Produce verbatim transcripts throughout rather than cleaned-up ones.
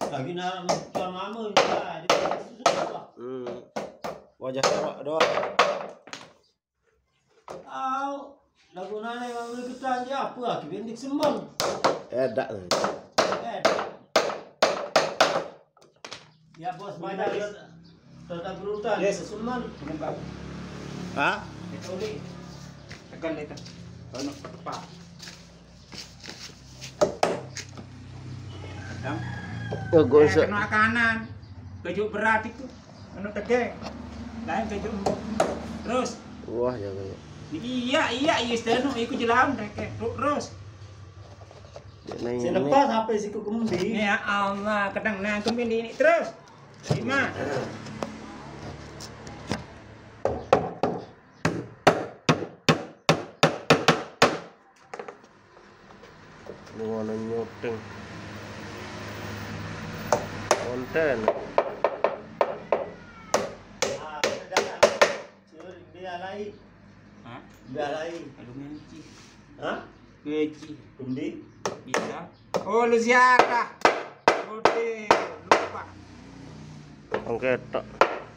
Lagi nak tuan mama Hmm. Wajah kerok doang. Au, lagu nana yang boleh kita aja apa lagi bendik semang. Edak nih. Eh. Ya bos banyak tata berutan semang. Hah? Itu ni. Tekan itu. Kono pak. Kadang. Oh, Eh, gosok. kena kanan. Kejuk berat itu. Anu tegeng. Lain kejuk empuk. Terus. Wah, ya kayak. Iya, iya, iya steno iku jelam rek. Terus. Selepas sampai siku kemudi. Ya Allah, kadang nangkem ini terus. Lima. Lu mana nyoteng. Konten. Ah, dah. Curi dia lain. Hah? Dia lain. Aduh menci. Hah? Menci. Kemudi. Bisa. Oh, lu siapa? Oke, lupa. Angket tak.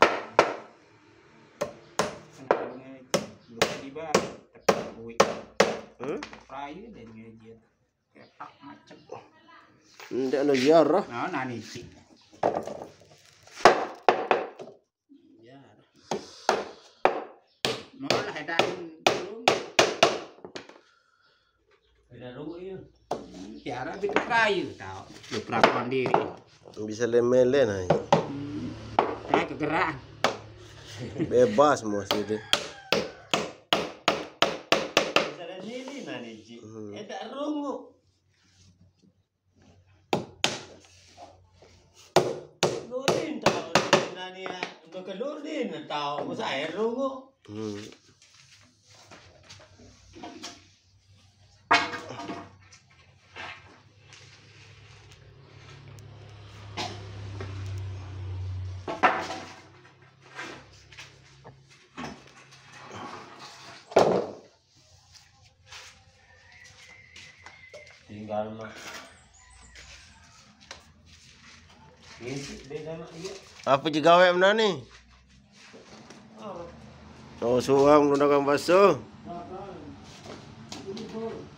Tiba-tiba tekan kuih. Hmm? Prayu dan ngajian. Ketak macam. Ndak ada ziarah. Nah, nani cik. Ya. Malah edain belum. Ada rungu ya. Tiara bikin kayu tau. Lu perakon diri. Bisa lemele nah. Nah, kegerak. Bebas mau sih deh. Misalnya ini nani ji. Hmm. Ada rungu. Lurin tahu nani ya. Untuk kelurin tahu. Masa air rungu. Hmm. Tinggal mah. Ngisi beda mak iya. Apa juga gawe mana nih? Oh. Oh, suam menggunakan basuh. Nah, nah. Ini bol.